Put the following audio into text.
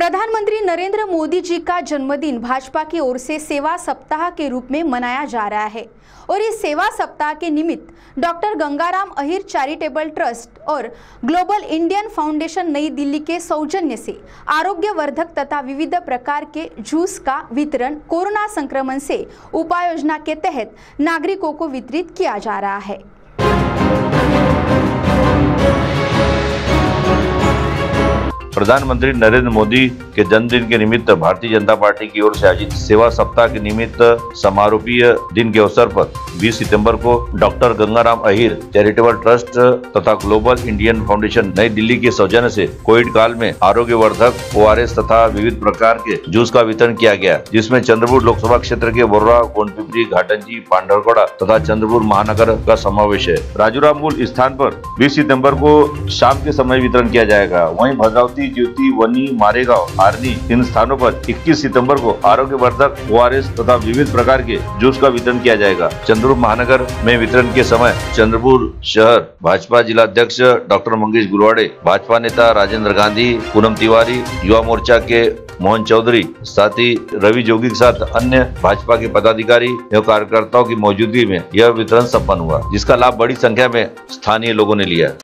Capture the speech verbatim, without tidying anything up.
प्रधानमंत्री नरेंद्र मोदी जी का जन्मदिन भाजपा की ओर से सेवा सप्ताह के रूप में मनाया जा रहा है और इस सेवा सप्ताह के निमित्त doctor Gangaram Ahir charitable trust और global Indian foundation New Delhi के सौजन्य से आरोग्यवर्धक तथा विविध प्रकार के जूस का वितरण कोरोना संक्रमण से उपाय योजना के तहत नागरिकों को वितरित किया जा रहा है। प्रधानमंत्री नरेंद्र मोदी के जन्मदिन के निमित्त भारतीय जनता पार्टी की ओर से आयोजित सेवा सप्ताह के निमित्त समारोपीय दिन के अवसर पर बीस सितंबर को doctor Gangaram Ahir charitable trust तथा global Indian foundation New Delhi के सौजन्य से कोविड काल में आरोग्यवर्धक ओआरएस तथा विविध प्रकार के जूस का वितरण किया गया, जिसमें चंद्रपुर लोकसभा क्षेत्र के बोर्रा, गोंडपिपरी, घाटंजी, पांढरकौड़ा तथा चंद्रपुर महानगर का समावेश है। राजूरामपुर स्थान पर बीस सितम्बर को शाम के समय वितरण किया जाएगा। वहीं भद्रावती, ज्योति, वनी, मारेगांव, आर्नी इन स्थानों पर इक्कीस सितंबर को आरोग्यवर्धक ओआरएस तथा विविध प्रकार के जूस का वितरण किया जाएगा। चंद्रपुर महानगर में वितरण के समय चंद्रपुर शहर भाजपा जिला अध्यक्ष डॉक्टर मंगेश गुरवाड़े, भाजपा नेता राजेंद्र गांधी, पूनम तिवारी, युवा मोर्चा के मोहन चौधरी, साथ ही रवि जोगी के साथ अन्य भाजपा के पदाधिकारी एवं कार्यकर्ताओं की मौजूदगी में यह वितरण संपन्न हुआ, जिसका लाभ बड़ी संख्या में स्थानीय लोगों ने लिया।